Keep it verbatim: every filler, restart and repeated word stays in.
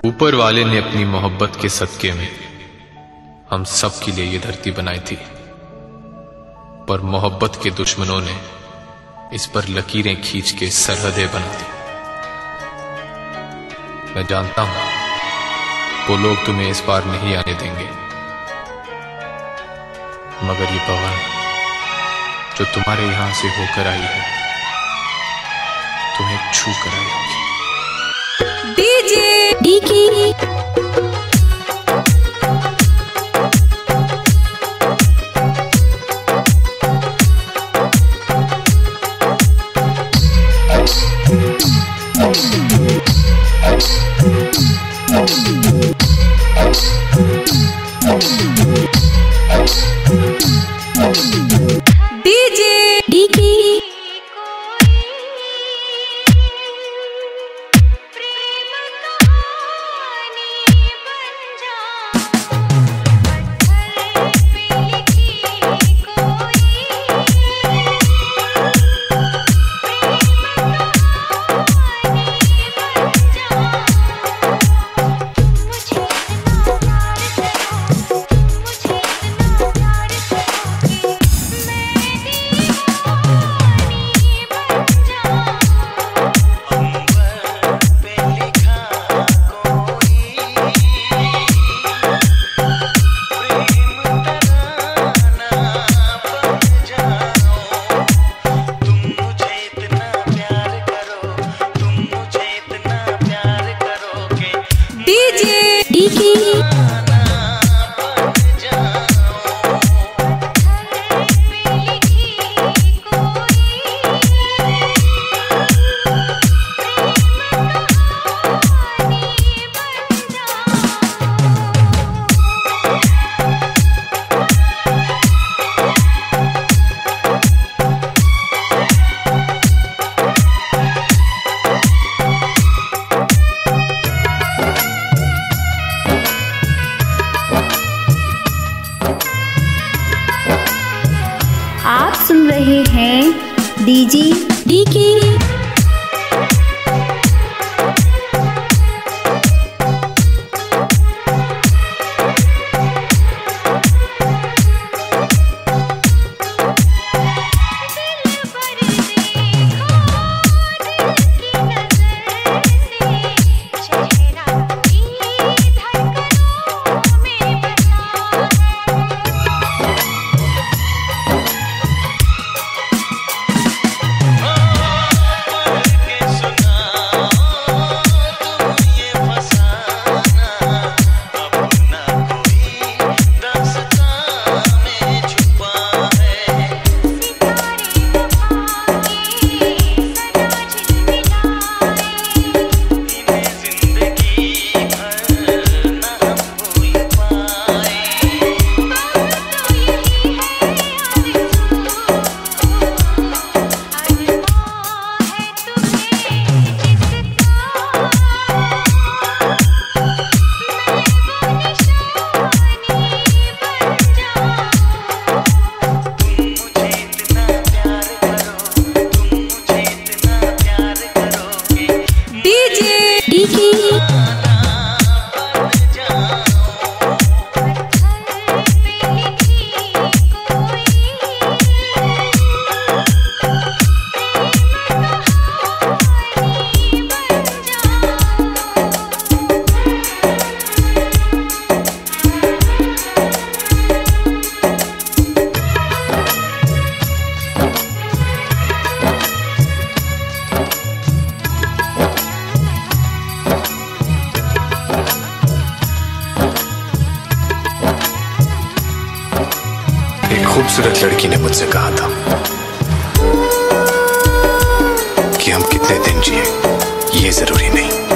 ऊपर वाले ने अपनी मोहब्बत के सदके में हम सब के लिए ये धरती बनाई थी, पर मोहब्बत के दुश्मनों ने इस पर लकीरें खींच के सरहदें बना दी। मैं जानता हूं वो लोग तुम्हें इस बार नहीं आने देंगे, मगर ये पवन जो तुम्हारे यहां से होकर आई है तुम्हें छू कर आई होगी। डीजे डीकी डीजे डीकी आप सुन रहे हैं डीजे डीकी। खूबसूरत लड़की ने मुझसे कहा था कि हम कितने दिन जिए ये जरूरी नहीं।